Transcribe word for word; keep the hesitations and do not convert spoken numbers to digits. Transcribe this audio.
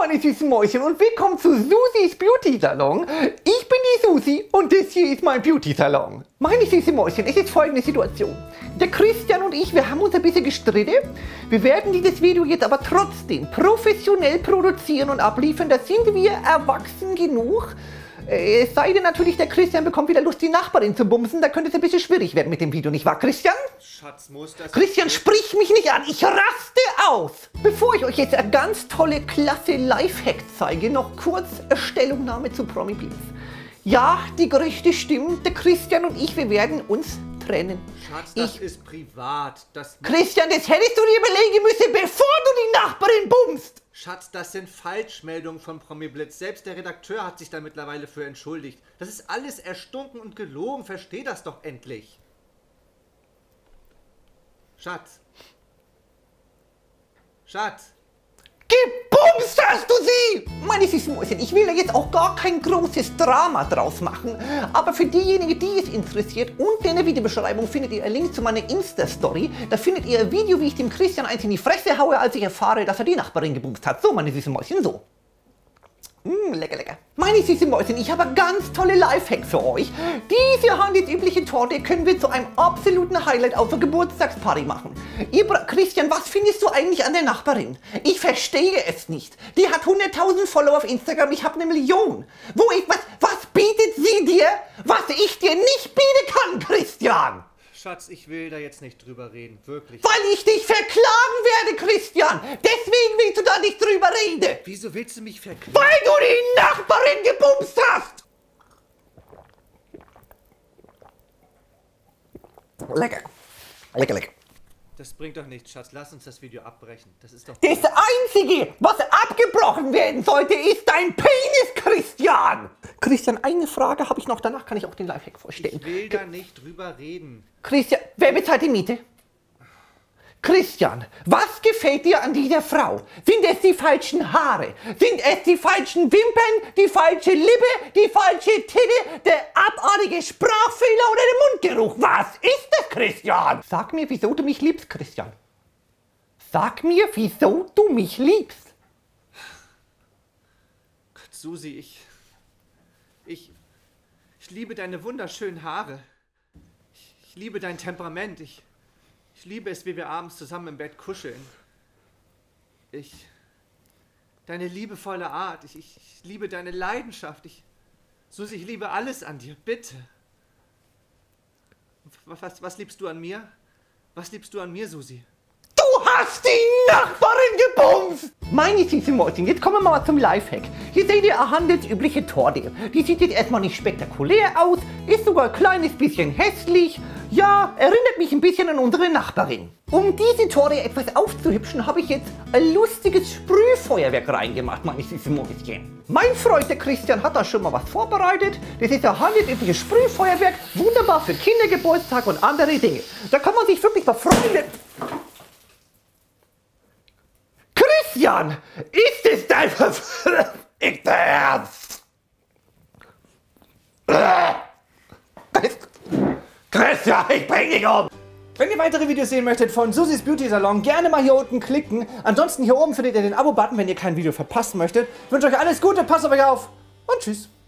meine süßen Mäuschen und willkommen zu Susis Beauty Salon. Ich bin die Susi und das hier ist mein Beauty Salon. Meine süßen Mäuschen, es ist folgende Situation. Der Christian und ich, wir haben uns ein bisschen gestritten. Wir werden dieses Video jetzt aber trotzdem professionell produzieren und abliefern. Da sind wir erwachsen genug. Es sei denn natürlich, der Christian bekommt wieder Lust, die Nachbarin zu bumsen. Da könnte es ein bisschen schwierig werden mit dem Video, nicht wahr, Christian? Schatz, muss das... Christian, sprich mich nicht an, ich raste aus! Bevor ich euch jetzt eine ganz tolle, klasse Lifehack zeige, noch kurz eine Stellungnahme zu Promi Blitz. Ja, die Gerüchte stimmen, der Christian und ich, wir werden uns trennen. Schatz, das ich, ist privat. Das Christian, das hättest du dir überlegen müssen, bevor du die Nachbarin bumst! Schatz, das sind Falschmeldungen von Promi Blitz. Selbst der Redakteur hat sich da mittlerweile für entschuldigt. Das ist alles erstunken und gelogen. Versteh das doch endlich. Schatz. Schatz. Gebumst hast du sie! Meine süßen Mäuschen, ich will da jetzt auch gar kein großes Drama draus machen, aber für diejenigen, die es interessiert, unten in der Videobeschreibung findet ihr einen Link zu meiner Insta-Story. Da findet ihr ein Video, wie ich dem Christian eins in die Fresse haue, als ich erfahre, dass er die Nachbarin gebumst hat. So, meine süßen Mäuschen, so. Mmh, lecker, lecker. Meine süßen Mäuschen, ich habe ganz tolle Lifehacks für euch. Diese handelsübliche Torte können wir zu einem absoluten Highlight auf der Geburtstagsparty machen. Ihr Bra Christian, was findest du eigentlich an der Nachbarin? Ich verstehe es nicht. Die hat hunderttausend Follower auf Instagram, ich habe eine Million. Wo ich, was, was bietet sie dir, was ich dir nicht bieten kann, Christian? Schatz, ich will da jetzt nicht drüber reden, wirklich. Weil ich dich verklagen werde, Christian. Deswegen willst du da nicht drüber reden. Wieso willst du mich verklagen? Weil du die Nachbarin gebumst hast. Lecker. Lecker, lecker. Das bringt doch nichts, Schatz. Lass uns das Video abbrechen. Das ist doch... Das Einzige, was abgebrochen werden sollte, ist dein Penis, Christian. Christian, eine Frage habe ich noch. Danach kann ich auch den Lifehack vorstellen. Ich will da nicht drüber reden. Christian, wer bezahlt die Miete? Christian, was gefällt dir an dieser Frau? Sind es die falschen Haare? Sind es die falschen Wimpern, die falsche Lippe, die falsche Titte, der abartige Sprachfehler oder der Mundgeruch? Was ist das, Christian? Sag mir, wieso du mich liebst, Christian. Sag mir, wieso du mich liebst. Gott, Susi, ich... Ich... Ich liebe deine wunderschönen Haare. Ich, ich liebe dein Temperament. Ich... Ich liebe es, wie wir abends zusammen im Bett kuscheln. Ich... Deine liebevolle Art. Ich, ich, ich liebe deine Leidenschaft. Ich... Susi, ich liebe alles an dir. Bitte. Was, was, was liebst du an mir? Was liebst du an mir, Susi? Du hast die Nachbarin gebumst! Meine süßen Mäuschen, jetzt kommen wir mal zum Lifehack. Hier seht ihr eine handelsübliche Torte. Die sieht jetzt erstmal nicht spektakulär aus, ist sogar ein kleines bisschen hässlich. Ja, erinnert mich ein bisschen an unsere Nachbarin. Um diese Torte etwas aufzuhübschen, habe ich jetzt ein lustiges Sprühfeuerwerk reingemacht, meine süßen Mäuschen. Mein Freund, der Christian, hat da schon mal was vorbereitet. Das ist ein handelsübliches Sprühfeuerwerk, wunderbar für Kindergeburtstag und andere Dinge. Da kann man sich wirklich mal freuen. Christian, ist es dein verfickter Ernst? Christian, ich bring dich um! Wenn ihr weitere Videos sehen möchtet von Susis Beauty Salon, gerne mal hier unten klicken. Ansonsten hier oben findet ihr den Abo-Button, wenn ihr kein Video verpassen möchtet. Ich wünsche euch alles Gute, passt auf euch auf und tschüss.